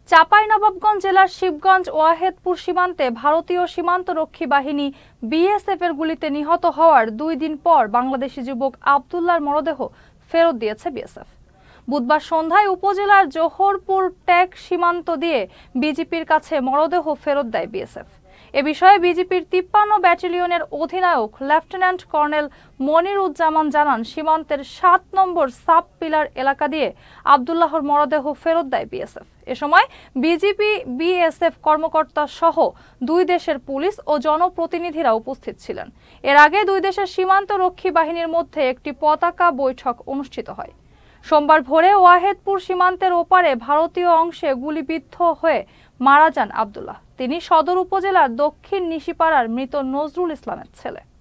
চাঁপাইনবাবগঞ্জ জেলার শিবগঞ্জ ওয়াহেদপুর সীমান্তে ভারতীয় সীমান্তরক্ষী বাহিনী বিএসএফ এর গুলিতে নিহত হওয়ার 2 দিন পর বাংলাদেশি যুবক আব্দুল্লাহর মরদেহ ফেরত দিয়েছে বিএসএফ। বুধবার সন্ধ্যায় উপজেলার জোহরপুর ট্যাগ সীমান্ত দিয়ে বিজিপির কাছে মরদেহ ফেরত দেয় বিএসএফ। এ বিষয়ে বিজিপির 53 ব্যাটালিয়নের অধিনায়ক লেফটেন্যান্ট কর্নেল মনিরুজ্জামান জানান, সীমান্তের 7 নম্বর সাব পিলার এলাকা দিয়ে আব্দুল্লাহর মরদেহ ফেরত দেয় বিএসএফ। এ সময় বিজিপি বিএসএফ কর্মকর্তা সহ 2 দেশের পুলিশ ও জনপ্রতিনিধিরা উপস্থিত ছিলেন। এর আগে 2 দেশের সীমান্ত রক্ষী বাহিনীর মধ্যে একটি পতাকা বৈঠক অনুষ্ঠিত হয়। সোমবার ভোরে ওয়াহেদপুর সীমান্তের ওপারে ভারতীয় অংশে গুলিবিদ্ধ হয়ে মারা যান আব্দুল্লাহ। তিনি সদর উপজেলার দক্ষিণ নিশিপাড়ার মৃত নজরুল ইসলামের ছেলে।